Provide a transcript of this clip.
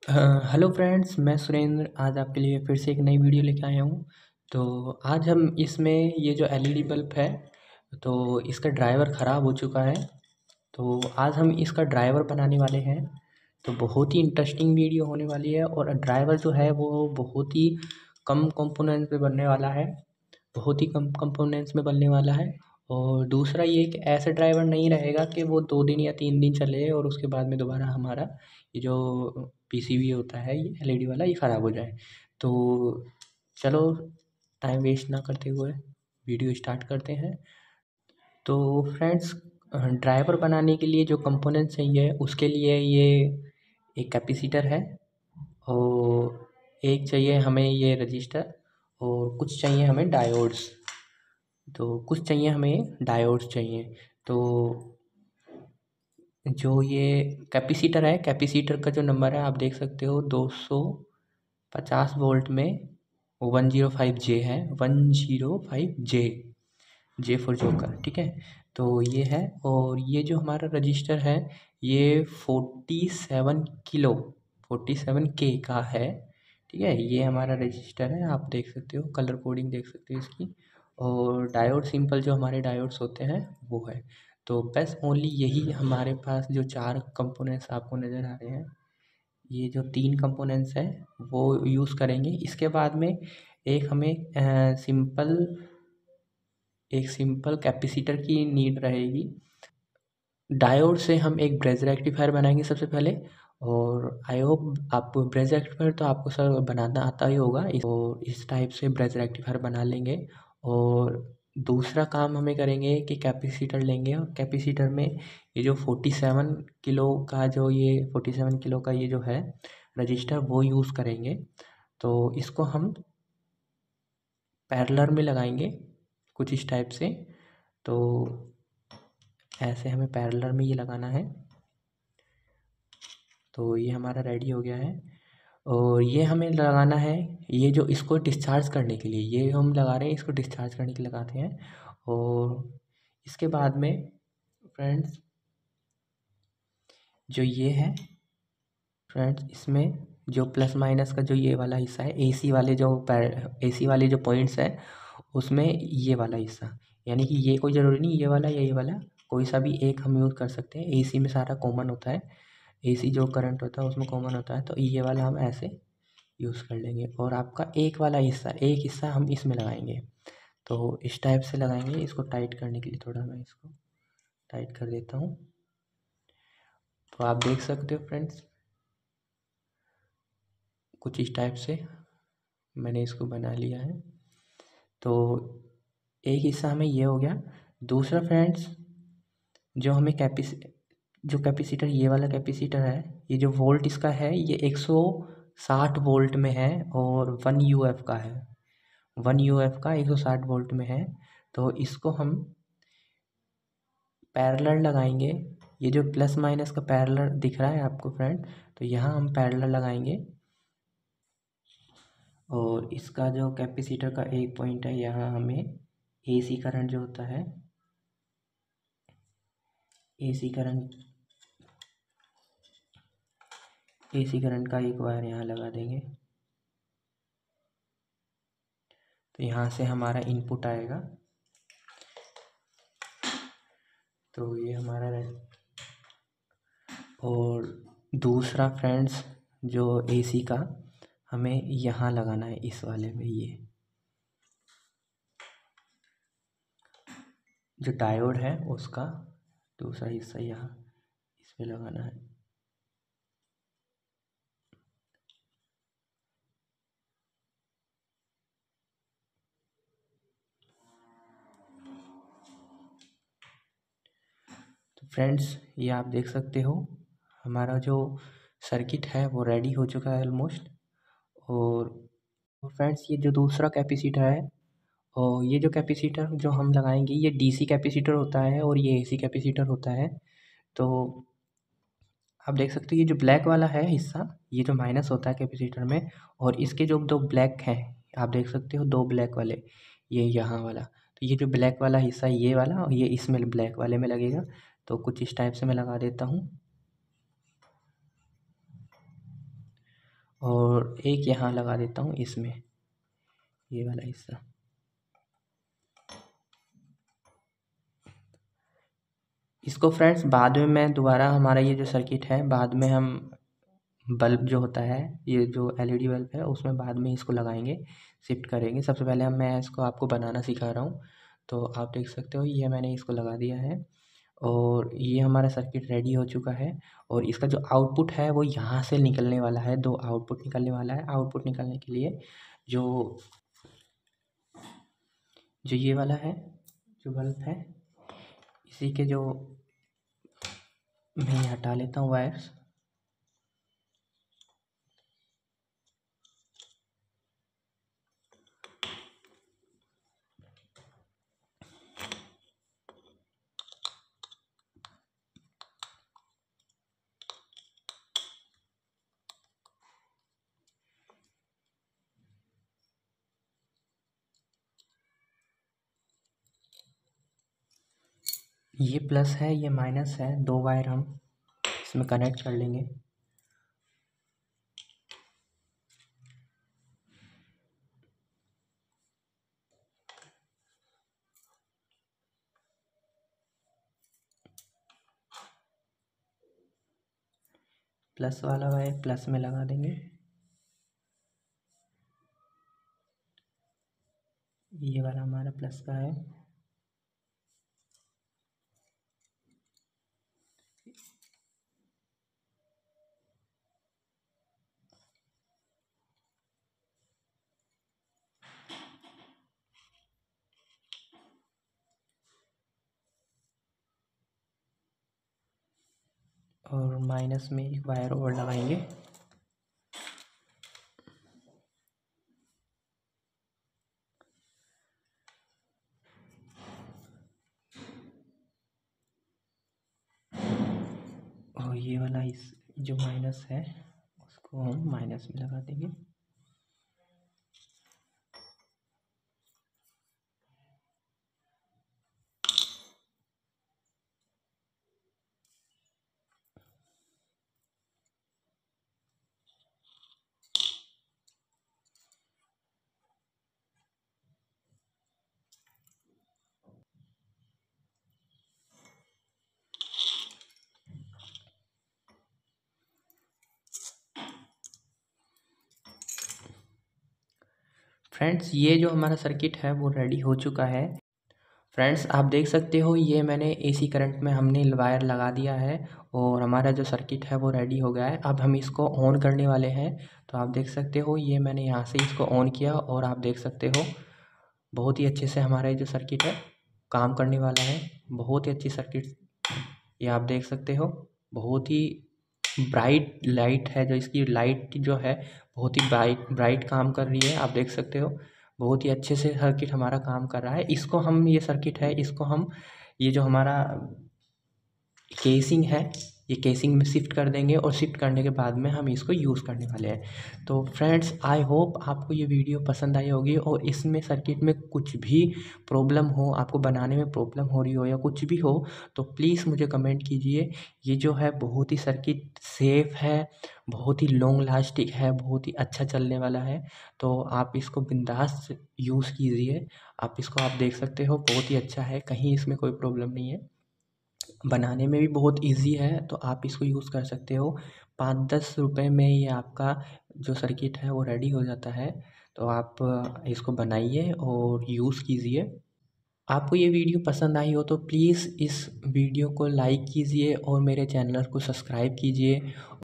Hello friends, मैं सुरेंद्र आज आपके लिए फिर से एक नई वीडियो लेके आया हूँ। तो आज हम इसमें ये जो एलईडी बल्ब है, तो इसका ड्राइवर ख़राब हो चुका है। तो आज हम इसका ड्राइवर बनाने वाले हैं। तो बहुत ही इंटरेस्टिंग वीडियो होने वाली है और ड्राइवर जो है वो बहुत ही कम कंपोनेंट्स में बनने वाला है। बहुत ही कम कंपोनेंट्स में बनने वाला है। और दूसरा ये कि ऐसा ड्राइवर नहीं रहेगा कि वो 2 दिन या 3 दिन चले और उसके बाद में दोबारा हमारा ये जो पीसीबी होता है, ये एलईडी वाला, ये ख़राब हो जाए। तो चलो, टाइम वेस्ट ना करते हुए वीडियो स्टार्ट करते हैं। तो फ्रेंड्स, ड्राइवर बनाने के लिए जो कंपोनेंट चाहिए उसके लिए ये एक कैपेसिटर है और एक चाहिए हमें ये रजिस्टर और कुछ चाहिए हमें डायोड्स। तो कुछ चाहिए हमें डायोड्स चाहिए। तो जो ये कैपेसिटर है, कैपेसिटर का जो नंबर है आप देख सकते हो, 250 वोल्ट में 105J है। 105J, जे फॉर जोकर, ठीक है। तो ये है। और ये जो हमारा रजिस्टर है ये 47 के का है, ठीक है। ये हमारा रजिस्टर है, आप देख सकते हो, कलर कोडिंग देख सकते हो इसकी। और डायोड सिंपल जो हमारे डायोड्स होते हैं वो है। तो बस ओनली यही हमारे पास जो 4 कंपोनेंट्स आपको नज़र आ रहे हैं, ये जो 3 कंपोनेंट्स हैं वो यूज़ करेंगे। इसके बाद में एक हमें सिंपल एक सिंपल कैपेसिटर की नीड रहेगी। डायोड से हम एक ब्रिज रेक्टिफायर बनाएंगे सबसे पहले। और आई होप आपको ब्रिज रेक्टिफायर तो आपको सर बनाना आता ही होगा। और इस टाइप से ब्रिज रेक्टिफायर बना लेंगे। और दूसरा काम हमें करेंगे कि कैपेसिटर लेंगे और कैपेसिटर में ये जो 47 किलो का ये जो है रजिस्टर वो यूज़ करेंगे। तो इसको हम पैरेलल में लगाएंगे कुछ इस टाइप से। तो ऐसे हमें पैरेलल में ये लगाना है। तो ये हमारा रेडी हो गया है। और ये हमें लगाना है, ये जो इसको डिस्चार्ज करने के लिए ये हम लगा रहे हैं, इसको डिस्चार्ज करने के लिए लगाते हैं। और इसके बाद में फ्रेंड्स, जो ये है फ्रेंड्स, इसमें जो प्लस माइनस का जो ये वाला हिस्सा है, एसी वाले जो पॉइंट्स है उसमें ये वाला हिस्सा, यानी कि ये कोई ज़रूरी नहीं ये वाला या ये वाला, कोई सा भी एक हम यूज़ कर सकते हैं। एसी में सारा कॉमन होता है, एसी जो करंट होता है उसमें कॉमन होता है। तो ये वाला हम ऐसे यूज़ कर लेंगे और आपका एक हिस्सा हम इसमें लगाएंगे। तो इस टाइप से लगाएंगे। इसको टाइट करने के लिए थोड़ा मैं इसको टाइट कर देता हूँ। तो आप देख सकते हो फ्रेंड्स, कुछ इस टाइप से मैंने इसको बना लिया है। तो एक हिस्सा हमें ये हो गया। दूसरा फ्रेंड्स, जो हमें कैपेसिटर, ये वाला कैपेसिटर है, ये जो वोल्ट इसका है ये 160 वोल्ट में है और 1 UF का है। 1 UF का 160 वोल्ट में है। तो इसको हम पैरेलल लगाएंगे। ये जो प्लस माइनस का पैरेलल दिख रहा है आपको फ्रेंड, तो यहाँ हम पैरेलल लगाएंगे। और इसका जो कैपेसिटर का एक पॉइंट है, यहाँ हमें एसी करंट जो होता है, एसी करंट का एक वायर यहाँ लगा देंगे। तो यहाँ से हमारा इनपुट आएगा। तो ये हमारा और दूसरा फ्रेंड्स, जो एसी का हमें यहाँ लगाना है, इस वाले में, ये जो डायोड है उसका दूसरा हिस्सा यहाँ इसमें लगाना है। तो फ्रेंड्स, ये आप देख सकते हो हमारा जो सर्किट है वो रेडी हो चुका है ऑलमोस्ट। और फ्रेंड्स, ये जो दूसरा कैपेसिटर है, और ये जो कैपेसिटर जो हम लगाएंगे ये डीसी कैपेसिटर होता है और ये एसी कैपेसिटर होता है। तो आप देख सकते हो ये जो ब्लैक वाला है हिस्सा, ये जो माइनस होता है कैपेसिटर में, और इसके जो 2 ब्लैक हैं, आप देख सकते हो 2 ब्लैक वाले, ये यहाँ वाला। तो ये जो ब्लैक वाला हिस्सा है ये वाला, और ये इसमें ब्लैक वाले में लगेगा। तो कुछ इस टाइप से मैं लगा देता हूँ। और एक यहाँ लगा देता हूँ इसमें, ये वाला हिस्सा। इसको फ्रेंड्स बाद में मैं दोबारा, हमारा ये जो सर्किट है बाद में हम बल्ब जो होता है, ये जो एलईडी बल्ब है उसमें बाद में इसको लगाएंगे, शिफ्ट करेंगे। सबसे पहले मैं इसको आपको बनाना सिखा रहा हूँ। तो आप देख सकते हो ये मैंने इसको लगा दिया है और ये हमारा सर्किट रेडी हो चुका है। और इसका जो आउटपुट है वो यहाँ से निकलने वाला है, दो आउटपुट निकलने वाला है। आउटपुट निकलने के लिए जो जो ये वाला है, जो बल्ब है, इसी के जो मैं हटा लेता हूँ वायर्स। ये प्लस है, ये माइनस है, दो वायर हम इसमें कनेक्ट कर लेंगे। प्लस वाला वायर प्लस में लगा देंगे, ये वाला हमारा प्लस का है। और माइनस में एक वायर और लगाएंगे। और ये वाला इस जो माइनस है उसको हम माइनस में लगा देंगे। फ्रेंड्स ये जो हमारा सर्किट है वो रेडी हो चुका है। फ्रेंड्स आप देख सकते हो ये मैंने एसी करंट में हमने वायर लगा दिया है और हमारा जो सर्किट है वो रेडी हो गया है। अब हम इसको ऑन करने वाले हैं। तो आप देख सकते हो ये मैंने यहाँ से इसको ऑन किया और आप देख सकते हो बहुत ही अच्छे से हमारा जो सर्किट है काम करने वाला है। बहुत ही अच्छी सर्किट ये आप देख सकते हो, बहुत ही ब्राइट लाइट है। जो इसकी लाइट जो है बहुत ही ब्राइट ब्राइट काम कर रही है, आप देख सकते हो। बहुत ही अच्छे से सर्किट हमारा काम कर रहा है। इसको हम, ये सर्किट है, इसको हम, ये जो हमारा केसिंग है, ये केसिंग में शिफ्ट कर देंगे और शिफ्ट करने के बाद में हम इसको यूज़ करने वाले हैं। तो फ्रेंड्स आई होप आपको ये वीडियो पसंद आई होगी और इसमें सर्किट में कुछ भी प्रॉब्लम हो, आपको बनाने में प्रॉब्लम हो रही हो या कुछ भी हो तो प्लीज़ मुझे कमेंट कीजिए। ये जो है बहुत ही सर्किट सेफ़ है, बहुत ही लॉन्ग लास्टिंग है, बहुत ही अच्छा चलने वाला है। तो आप इसको बिंदास यूज़ कीजिए। आप इसको आप देख सकते हो बहुत ही अच्छा है, कहीं इसमें कोई प्रॉब्लम नहीं है। बनाने में भी बहुत इजी है, तो आप इसको यूज़ कर सकते हो। 5-10 रुपए में ये आपका जो सर्किट है वो रेडी हो जाता है। तो आप इसको बनाइए और यूज़ कीजिए। आपको ये वीडियो पसंद आई हो तो प्लीज़ इस वीडियो को लाइक कीजिए और मेरे चैनल को सब्सक्राइब कीजिए।